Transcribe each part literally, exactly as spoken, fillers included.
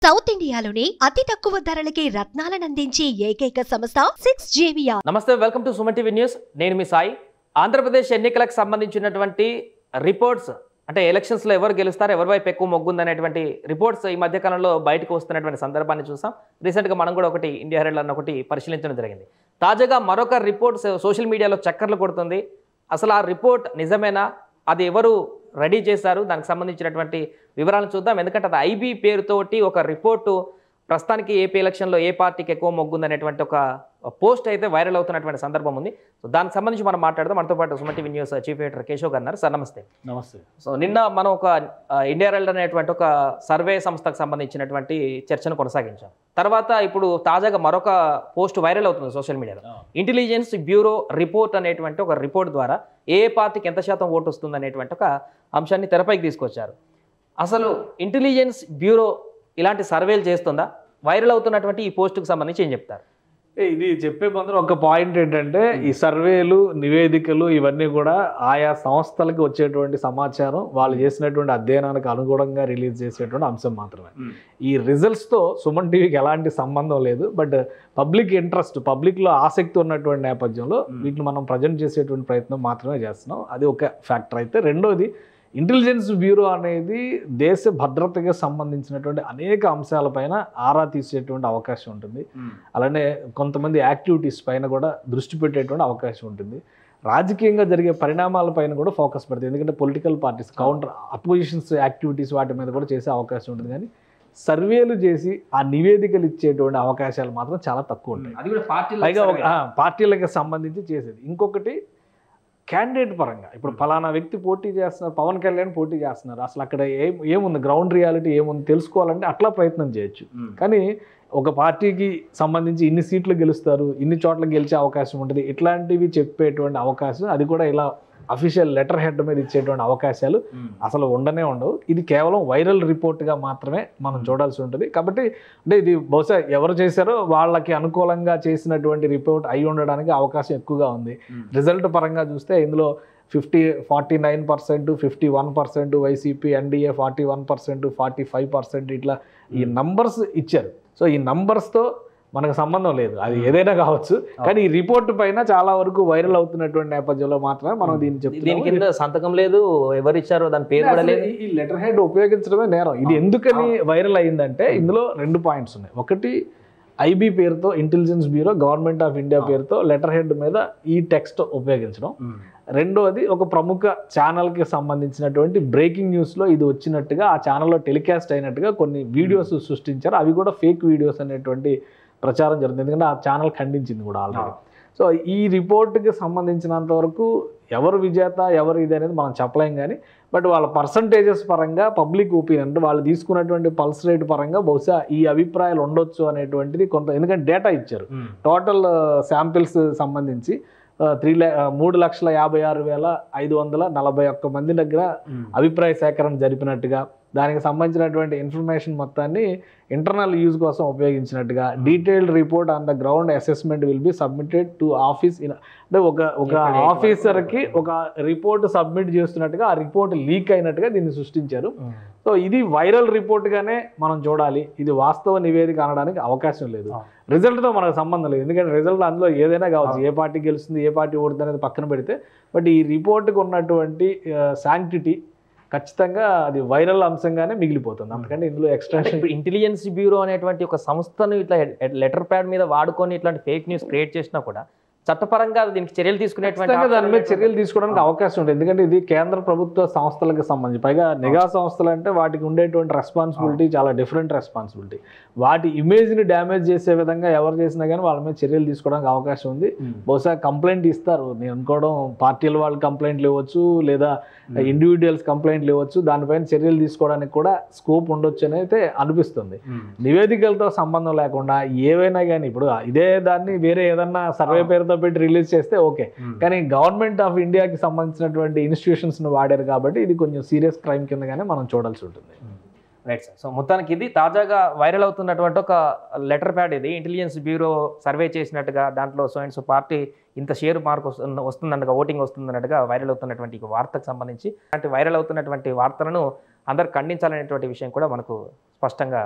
South ఇండియాలోనే అతి తక్కువ ధరలకి రత్నాలను అందించే ఏకైక సంస్థ సిక్స్ జేవియర్. నమస్తే, welcome to Suman TV news. నేను మీ సాయి. ఆంధ్రప్రదేశ్ ఎన్నికలకు సంబంధించినటువంటి రిపోర్ట్స్ అంటే ఎలక్షన్స్లో ఎవరు గెలుస్తారు, ఎవరి వైపు ఎక్కువ మొగ్గుందనేటువంటి రిపోర్ట్స్ ఈ మధ్యకాలంలో బయటకు వస్తున్నటువంటి సందర్భాన్ని చూసాం. రీసెంట్గా మనం కూడా ఒకటి ఇండియా హెరాల్డ్ అన్న ఒకటి పరిశీలించడం జరిగింది. తాజాగా మరొక రిపోర్ట్స్ సోషల్ మీడియాలో చక్కర్లు కొడుతుంది. అసలు ఆ రిపోర్ట్ నిజమేనా, అది ఎవరు రెడీ చేశారు, దానికి సంబంధించినటువంటి వివరాలను చూద్దాం. ఎందుకంటే అది ఐబీ పేరుతోటి ఒక రిపోర్టు ప్రస్తుతానికి ఏపీ ఎలక్షన్లో ఏ పార్టీకి ఎక్కువ మొగ్గుందనేటువంటి ఒక పోస్ట్ అయితే వైరల్ అవుతున్నటువంటి సందర్భం ఉంది. సో దానికి సంబంధించి మనం మాట్లాడదాం. మనతో పాటు Suman TV news chief editor Keshav garu ఉన్నారు. సార్ నమస్తే. నమస్తే. సో నిన్న మనం ఒక ఇండియా హెరాల్డ్ అనేటువంటి ఒక సర్వే సంస్థకు సంబంధించినటువంటి చర్చను కొనసాగించాం. తర్వాత ఇప్పుడు తాజాగా మరొక పోస్ట్ వైరల్ అవుతుంది సోషల్ మీడియాలో. ఇంటెలిజెన్స్ బ్యూరో రిపోర్ట్ అనేటువంటి ఒక రిపోర్ట్ ద్వారా ఏ పార్టీకి ఎంత శాతం ఓటు వస్తుంది అనేటువంటి ఒక అంశాన్ని తెరపైకి తీసుకొచ్చారు. అసలు ఇంటెలిజెన్స్ బ్యూరో ఇలాంటి సర్వేలు చేస్తుందా? వైరల్ అవుతున్నటువంటి ఈ పోస్టుకు సంబంధించి ఏం చెప్తారు? ఇది చెప్పే ముందర ఒక పాయింట్ ఏంటంటే, ఈ సర్వేలు, నివేదికలు ఇవన్నీ కూడా ఆయా సంస్థలకు వచ్చేటువంటి సమాచారం, వాళ్ళు చేసినటువంటి అధ్యయనానికి అనుగుణంగా రిలీజ్ చేసేటువంటి అంశం మాత్రమే. ఈ రిజల్ట్స్తో సుమన్ టీవీకి ఎలాంటి సంబంధం లేదు. బట్ పబ్లిక్ ఇంట్రెస్ట్, పబ్లిక్లో ఆసక్తి ఉన్నటువంటి నేపథ్యంలో వీటిని మనం ప్రజెంట్ చేసేటువంటి ప్రయత్నం మాత్రమే చేస్తున్నాం. అది ఒక ఫ్యాక్టర్. అయితే రెండోది, ఇంటెలిజెన్స్ బ్యూరో అనేది దేశ భద్రతకి సంబంధించినటువంటి అనేక అంశాలపైన ఆరా తీసేటువంటి అవకాశం ఉంటుంది. అలానే కొంతమంది యాక్టివిటీస్ పైన కూడా దృష్టి పెట్టేటువంటి అవకాశం ఉంటుంది. రాజకీయంగా జరిగే పరిణామాలపైన కూడా ఫోకస్ పెడుతుంది. ఎందుకంటే political parties, counter oppositions activities వాటి మీద కూడా చేసే అవకాశం ఉంటుంది. కానీ సర్వేలు చేసి ఆ నివేదికలు ఇచ్చేటువంటి అవకాశాలు మాత్రం చాలా తక్కువ ఉంటాయి. పైగా పార్టీలకు సంబంధించి చేసేది. ఇంకొకటి, క్యాండిడేట్ పరంగా ఇప్పుడు ఫలానా వ్యక్తి పోటీ చేస్తున్నారు, పవన్ కళ్యాణ్ పోటీ చేస్తున్నారు, అసలు అక్కడ ఏం ఏముంది, గ్రౌండ్ రియాలిటీ ఏముంది తెలుసుకోవాలంటే అట్లా ప్రయత్నం చేయొచ్చు. కానీ ఒక పార్టీకి సంబంధించి ఇన్ని సీట్లు గెలుస్తారు, ఇన్ని చోట్ల గెలిచే అవకాశం ఉంటుంది, ఇట్లాంటివి చెప్పేటువంటి అవకాశం, అది కూడా ఇలా అఫీషియల్ లెటర్ హెడ్ మీద ఇచ్చేటువంటి అవకాశాలు అసలు ఉండనే ఉండవు. ఇది కేవలం వైరల్ రిపోర్ట్గా మాత్రమే మనం చూడాల్సి ఉంటుంది. కాబట్టి అంటే ఇది బహుశా ఎవరు చేశారో వాళ్ళకి అనుకూలంగా చేసినటువంటి రిపోర్ట్ అయి ఉండడానికి అవకాశం ఎక్కువగా ఉంది. రిజల్ట్ పరంగా చూస్తే ఇందులో fifty forty nine percent fifty one percent YCP, NDA forty one percent forty five percent ఇట్లా ఈ నంబర్స్ ఇచ్చారు. సో ఈ నంబర్స్తో మనకు సంబంధం లేదు, అది ఏదైనా కావచ్చు. కానీ ఈ రిపోర్ట్ పైన చాలా వరకు వైరల్ అవుతున్నటువంటి నేపథ్యంలో మాత్రమే మనం దీన్ని చెప్తున్నాం. దీని కింద సంతకం లేదు, ఎవరు ఇచ్చారో దాని పేరు కూడా లేదు. ఈ లెటర్ హెడ్ ఉపయోగించడమే నేరం. ఇది ఎందుకని వైరల్ అయిందంటే ఇందులో రెండు పాయింట్స్ ఉన్నాయి. ఒకటి, ఐబీ పేరుతో, intelligence bureau, government of India పేరుతో లెటర్ హెడ్ మీద ఈ టెక్స్ట్ ఉపయోగించడం. రెండోది, ఒక ప్రముఖ ఛానల్కి సంబంధించినటువంటి బ్రేకింగ్ న్యూస్లో ఇది వచ్చినట్టుగా ఆ ఛానల్లో టెలికాస్ట్ అయినట్టుగా కొన్ని వీడియోస్ సృష్టించారు. అవి కూడా ఫేక్ వీడియోస్ అనేటువంటి ప్రచారం జరుగుతుంది. ఎందుకంటే ఆ ఛానల్ ఖండించింది కూడా ఆల్రెడీ. సో ఈ రిపోర్ట్కి సంబంధించినంత వరకు ఎవరు విజేత, ఎవరు ఇది అనేది మనం చెప్పలేం. కానీ బట్ వాళ్ళ పర్సంటేజెస్ పరంగా, పబ్లిక్ ఒపీనియన్ అంటే వాళ్ళు తీసుకున్నటువంటి పల్స్ రేట్ పరంగా బహుశా ఈ అభిప్రాయాలు ఉండొచ్చు అనేటువంటిది కొంత. ఎందుకంటే డేటా ఇచ్చారు, టోటల్ శాంపిల్స్ సంబంధించి త్రీ లా మూడు లక్షల యాభై ఆరు వేల ఐదు వందల నలభై ఒక్క మంది దగ్గర అభిప్రాయ సేకరణ జరిపినట్టుగా, దానికి సంబంధించినటువంటి ఇన్ఫర్మేషన్ మొత్తాన్ని ఇంటర్నల్ యూజ్ కోసం ఉపయోగించినట్టుగా, detailed report on the ground assessment will be submitted to office. అంటే ఒక ఒక ఆఫీసర్కి ఒక రిపోర్ట్ సబ్మిట్ చేస్తున్నట్టుగా ఆ రిపోర్ట్ లీక్ అయినట్టుగా దీన్ని సృష్టించారు. సో ఇది వైరల్ రిపోర్ట్గానే మనం చూడాలి. ఇది వాస్తవ నివేదిక అనడానికి అవకాశం లేదు. రిజల్ట్తో మనకు సంబంధం లేదు. ఎందుకంటే రిజల్ట్ అందులో ఏదైనా కావచ్చు, ఏ పార్టీ గెలుస్తుంది, ఏ పార్టీ ఓడుతుంది అనేది పక్కన పెడితే, బట్ ఈ రిపోర్ట్కి ఉన్నటువంటి శాంక్టిటీ ఖచ్చితంగా అది వైరల్ అంశంగానే మిగిలిపోతుంది. అందుకంటే ఇందులో ఎక్స్ట్రాక్షన్. ఇంటెలిజెన్స్ బ్యూరో అనేటువంటి ఒక సంస్థను ఇట్లా లెటర్ ప్యాడ్ మీద వాడుకొని ఇట్లాంటి ఫేక్ న్యూస్ క్రియేట్ చేసినా కూడా చట్టపరంగా దీనికి చర్యలు తీసుకునేటువంటి దాని మీద చర్యలు తీసుకోవడానికి అవకాశం ఉంటుంది. ఎందుకంటే ఇది కేంద్ర ప్రభుత్వ సంస్థలకు సంబంధించి, పైగా నిఘా సంస్థలు అంటే వాటికి ఉండేటువంటి రెస్పాన్సిబిలిటీ చాలా డిఫరెంట్ రెస్పాన్సిబిలిటీ. వాటి ఇమేజ్ని డ్యామేజ్ చేసే విధంగా ఎవరు చేసినా కానీ వాళ్ళ మీద చర్యలు తీసుకోవడానికి అవకాశం ఉంది. బహుశా కంప్లైంట్ ఇస్తారు. నేను అనుకోవడం పార్టీల వాళ్ళు కంప్లైంట్లు ఇవ్వచ్చు, లేదా ఇండివిజువల్స్ కంప్లైంట్లు ఇవ్వచ్చు. దానిపైన చర్యలు తీసుకోవడానికి కూడా స్కోప్ ఉండొచ్చు అని అయితే అనిపిస్తుంది. నివేదికలతో సంబంధం లేకుండా ఏవైనా కానీ, ఇప్పుడు ఇదే దాన్ని వేరే ఏదన్నా సర్వే పేరుతో పెట్టి రిలీజ్ చేస్తే ఓకే. కానీ గవర్నమెంట్ ఆఫ్ ఇండియాకి సంబంధించినటువంటి ఇన్స్టిట్యూషన్స్ ను వాడారు కాబట్టి ఇది కొంచెం సీరియస్ క్రైమ్ కిందగానే మనం చూడాల్సి ఉంటుంది. Right sir. సో మొత్తానికి ఇది తాజాగా వైరల్ అవుతున్నటువంటి ఒక లెటర్ ప్యాడ్. ఇది ఇంటెలిజెన్స్ బ్యూరో సర్వే చేసినట్టుగా, దాంట్లో సో అండ్ సో పార్టీ ఇంత షేర్ మార్క్ వస్తుందన్నట్టుగా, ఓటింగ్ వస్తుందన్నట్టుగా వైరల్ అవుతున్నటువంటి వార్తకు సంబంధించి అలాంటి వైరల్ అవుతున్నటువంటి వార్తలను అందరు ఖండించాలనేటువంటి విషయం కూడా మనకు స్పష్టంగా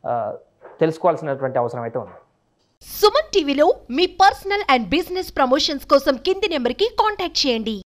ఆ, తెలుసుకోవాల్సినటువంటి అవసరం అయితే ఉంది. సుమన్ టీవీలో మీ పర్సనల్ అండ్ బిజినెస్ ప్రమోషన్స్ కోసం కింది నెంబర్కి కాంటాక్ట్ చేయండి.